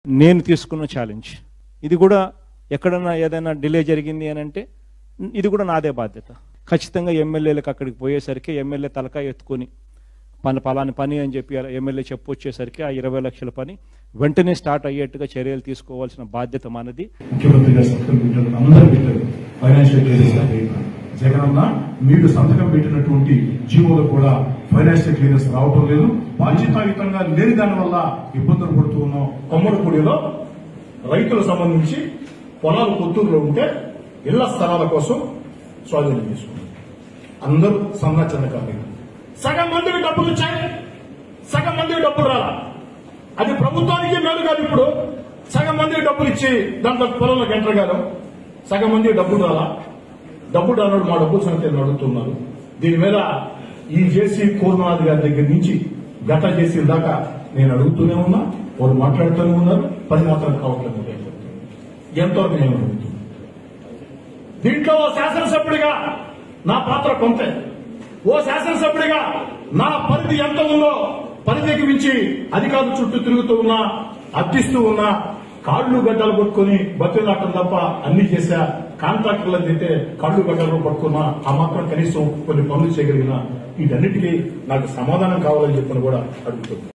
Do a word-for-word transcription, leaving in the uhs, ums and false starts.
నేను తీసుకున్న ఛాలెంజ్. ఇది కూడా ఎక్కడన్నా ఏదైనా డిలే జరిగింది అని అంటే ఇది కూడా నాదే బాధ్యత. ఖచ్చితంగా ఎమ్మెల్యేలకు అక్కడికి పోయేసరికి ఎమ్మెల్యే తలకాయ ఎత్తుకొని పని పలాని పని అని చెప్పి ఎమ్మెల్యే చెప్పు వచ్చేసరికి ఆ ఇరవై లక్షల పని వెంటనే స్టార్ట్ అయ్యేట్టుగా చర్యలు తీసుకోవాల్సిన బాధ్యత మనది. ముఖ్యమంత్రి గారు సంతకం పెట్టారు, అందరూ పెట్టారు. ఫైనాన్షియల్ క్లియరెన్స్ జగనన్న మీరు సంతకం పెట్టినటువంటి జీవోలు కూడా ఫైనాన్షియల్ క్లియరెన్స్ రావటం లేదు. బాధ్యతాయుతంగా లేని దాని వల్ల ఇబ్బందులు పడుతూ ఉన్నాం. కొమ్మడిపూడిలో రైతులకు సంబంధించి పొలాలు కొత్తూరులో ఉంటే ఇళ్ల స్థలాల కోసం స్వాధీనం చేసుకున్నారు. అందరూ సన్న చిన్న కార్మికులు. సగం మందికి డబ్బులు వచ్చాయి, సగం మందికి డబ్బులు రాలా. అది ప్రభుత్వానికి మేలు కాదు. ఇప్పుడు సగం మందికి డబ్బులు ఇచ్చి దాంట్లో పొలంలో గంటగారు, సగం మందికి డబ్బులు రాలా. డబ్బులు రానోడు మా డబ్బులు సంఖ్యను అడుగుతున్నారు. దీని మీద ఈ జేసీ కోర్నాథ్ గారి దగ్గర నుంచి గత జేసీ దాకా నేను అడుగుతూనే ఉన్నా, వారు మాట్లాడుతూనే ఉన్నారు. పని మాత్రం కావట్లేదు. ఎంతవరకు నేను అడుగుతున్నాను. దీంట్లో ఓ శాసనసభ్యుడిగా నా పాత్ర కొంతే. ఓ శాసనసభ్యుడిగా నా పరిధి ఎంత ఉందో పరిధికి మించి అధికారుల చుట్టూ తిరుగుతూ ఉన్నా, అర్థిస్తూ ఉన్నా, కాళ్లు గడ్డలు పట్టుకుని బతులాటం తప్ప అన్ని చేశా. కాంట్రాక్టర్లకు అయితే కాళ్లు గడ్డలు పట్టుకున్నా ఆ మాత్రం కనీసం కొన్ని పనులు చేయగలిగిన వీటన్నిటికీ నాకు సమాధానం కావాలని చెప్పని కూడా అడుగుతుంది.